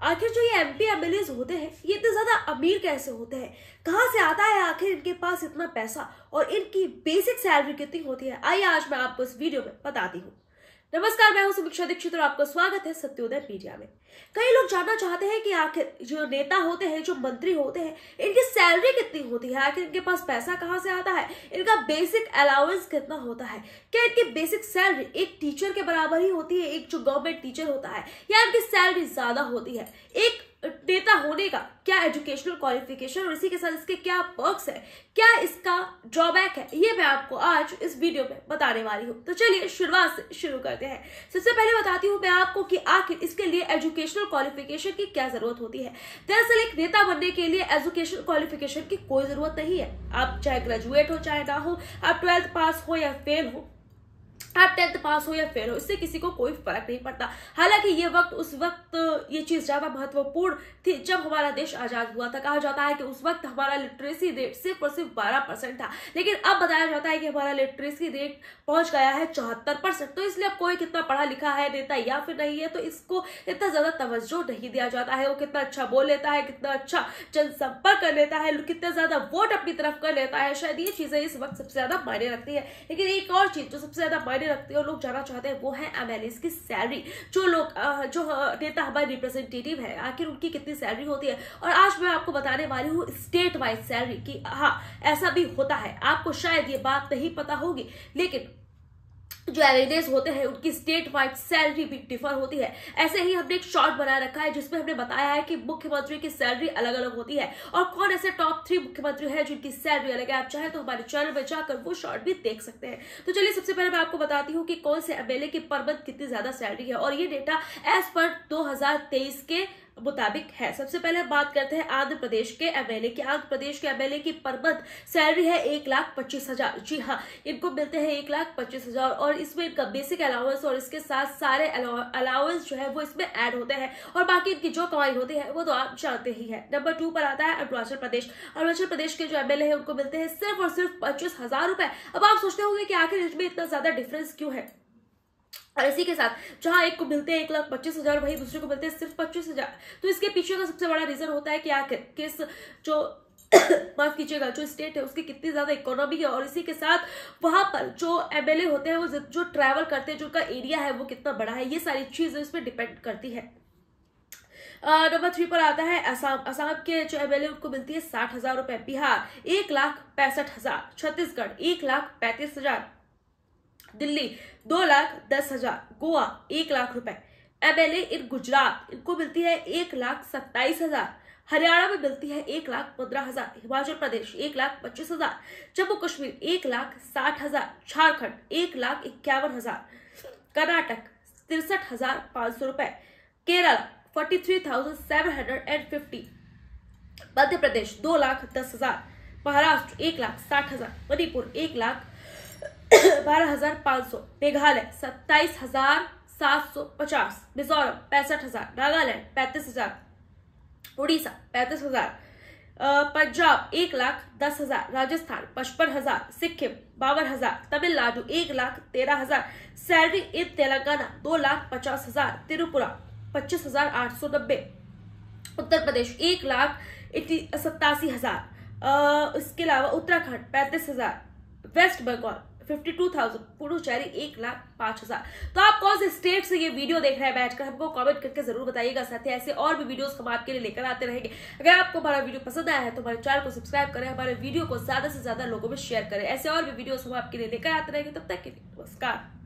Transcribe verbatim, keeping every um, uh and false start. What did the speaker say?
आखिर जो ये एमपी एमएलएज होते हैं ये इतने ज्यादा अमीर कैसे होते हैं, कहाँ से आता है आखिर इनके पास इतना पैसा और इनकी बेसिक सैलरी कितनी होती है, आइए आज मैं आपको इस वीडियो में बताती हूँ। नमस्कार, मैं हूं समीक्षा दीक्षित और आपका स्वागत है सत्योदय मीडिया में। कई लोग जानना चाहते हैं कि आखिर जो नेता होते हैं, जो मंत्री होते हैं, इनकी सैलरी कितनी होती है, आखिर इनके पास पैसा कहां से आता है, इनका बेसिक अलाउंस कितना होता है, क्या इनकी बेसिक सैलरी एक टीचर के बराबर ही होती है, एक जो गवर्नमेंट टीचर होता है, या इनकी सैलरी ज्यादा होती है। एक नेता होने का क्या एजुकेशनल क्वालिफिकेशन और इसी के साथ इसके क्या पर्क्स है, क्या इसका ड्रॉबैक है, ये मैं आपको आज इस वीडियो में बताने वाली हूँ। तो चलिए शुरुआत से शुरू करते हैं। सबसे पहले बताती हूँ मैं आपको कि आखिर इसके लिए एजुकेशनल क्वालिफिकेशन की क्या जरूरत होती है। दरअसल एक नेता बनने के लिए एजुकेशनल क्वालिफिकेशन की कोई जरूरत नहीं है। आप चाहे ग्रेजुएट हो चाहे ना हो, आप ट्वेल्थ पास हो या फेल हो, आप टेंथ पास हो या फेल हो, इससे किसी को कोई फर्क नहीं पड़ता। हालांकि ये वक्त उस वक्त ये चीज ज्यादा महत्वपूर्ण थी जब हमारा देश आजाद हुआ था। कहा जाता है कि उस वक्त हमारा लिटरेसी रेट सिर्फ और सिर्फ बारह परसेंट था, लेकिन अब बताया जाता है कि हमारा लिटरेसी रेट पहुंच गया है चौहत्तर परसेंट। तो इसलिए अब कोई कितना पढ़ा लिखा है नेता या फिर नहीं है, तो इसको इतना ज्यादा तवज्जो नहीं दिया जाता है। वो कितना अच्छा बोल लेता है, कितना अच्छा जनसंपर्क कर लेता है, कितना ज्यादा वोट अपनी तरफ कर लेता है, शायद ये चीजें इस वक्त सबसे ज्यादा मायने रखती है। लेकिन एक और चीज जो सबसे ज्यादा मायने रखती है और लोग जानना चाहते हैं वो है एमएलएस की सैलरी। जो लोग जो नेता हमारे रिप्रेजेंटेटिव है, आखिर उनकी कितनी सैलरी होती है। और आज मैं आपको बताने वाली हूँ स्टेट वाइज सैलरी की। हाँ, ऐसा भी होता है, आपको शायद ये बात नहीं पता होगी, लेकिन जो एमएलएस होते हैं उनकी स्टेट वाइड सैलरी भी डिफर होती है। ऐसे ही हमने एक शॉर्ट बना रखा है जिसमें हमने बताया है कि मुख्यमंत्री की सैलरी अलग अलग होती है और कौन ऐसे टॉप थ्री मुख्यमंत्री हैं जिनकी सैलरी अलग है। आप चाहे तो हमारे चैनल में जाकर वो शॉर्ट भी देख सकते हैं। तो चलिए सबसे पहले मैं आपको बताती हूँ कि कौन से एमएलए की पर मंथ कितनी ज्यादा सैलरी है, और ये डेटा एज पर दो हजार तेईस के मुताबिक है। सबसे पहले बात करते हैं आंध्र प्रदेश के एमएलए की। आंध्र प्रदेश के एमएलए की पर मंथ सैलरी है एक लाख पच्चीस हजार। जी हाँ, इनको मिलते हैं एक लाख पच्चीस हजार और इसमें इनका बेसिक अलाउंस और इसके साथ सारे अलाउंस जो है वो इसमें ऐड होते हैं, और बाकी इनकी जो कमाई होती है वो तो आप जानते ही है। नंबर टू पर आता है अरुणाचल प्रदेश। अरुणाचल प्रदेश के जो एमएलए है उनको मिलते हैं सिर्फ और सिर्फ पच्चीस हजार रुपए। अब आप सोचते होंगे कि आखिर इसमें इतना ज्यादा डिफरेंस क्यों है, और इसी के साथ जहां एक को मिलते हैं एक लाख पच्चीस हजार, वही दूसरे को मिलते हैं सिर्फ पच्चीस हजार। तो इसके पीछे का सबसे बड़ा रीजन होता है कि आखिर किस जो माफ कीजिएगा जो स्टेट है उसकी कितनी ज्यादा इकोनॉमी है, और इसी के साथ वहां पर जो एमएलए होते हैं वो जो ट्रैवल करते हैं, जो उनका एरिया है वो कितना बड़ा है, ये सारी चीजें इसमें डिपेंड करती है। नंबर थ्री पर आता है असम। असम के जो एमएलए उनको मिलती है साठ हजार रुपए। बिहार एक लाख पैंसठ हजार। छत्तीसगढ़ एक लाख पैंतीस हजार। दिल्ली दो लाख दस हजार। गोवा एक लाख रुपए। एमएलए इन गुजरात इनको मिलती है एक लाख सत्ताईस हजार। हरियाणा में मिलती है एक लाख पंद्रह हजार। हिमाचल प्रदेश एक लाख पच्चीस हजार। जम्मू कश्मीर एक लाख साठ हजार। झारखंड एक लाख इक्यावन हजार। कर्नाटक तिरसठ हजार पांच सौ रुपए। Kerala forty three thousand seven hundred and fifty. Madhya Pradesh दो लाख दस हजार। महाराष्ट्र एक लाख साठ हजार। मणिपुर एक लाख बारह हजार पांच सौ। मेघालय सत्ताईस हजार सात सौ पचास। मिजोरम पैंसठ हजार। नागालैंड पैंतीस हजार। उड़ीसा पैंतीस हजार। पंजाब एक लाख दस हजार। राजस्थान पचपन हजार। सिक्किम बावन हजार। तमिलनाडु एक लाख तेरह हजार। सैलरी इन तेलंगाना दो लाख पचास हजार। त्रिपुरा पच्चीस हजार आठ सौ नब्बे। उत्तर प्रदेश एक लाख सत्तासी हजार। इसके अलावा उत्तराखंड पैंतीस हजार। West Bengal fifty two thousand. Puducherry एक लाख पांच हजार। तो आप कौन से स्टेट से ये वीडियो देख रहे हैं बैठकर, हमको कमेंट करके जरूर बताइएगा। साथ ही ऐसे और भी वीडियोस हम आपके लिए लेकर आते रहेंगे। अगर आपको हमारा वीडियो पसंद आया है तो हमारे चैनल को सब्सक्राइब करें, हमारे वीडियो को ज्यादा से ज्यादा लोगों में शेयर करें। ऐसे और भी वीडियोस हम आपके लिए लेकर आते रहेंगे। तब तक के लिए नमस्कार।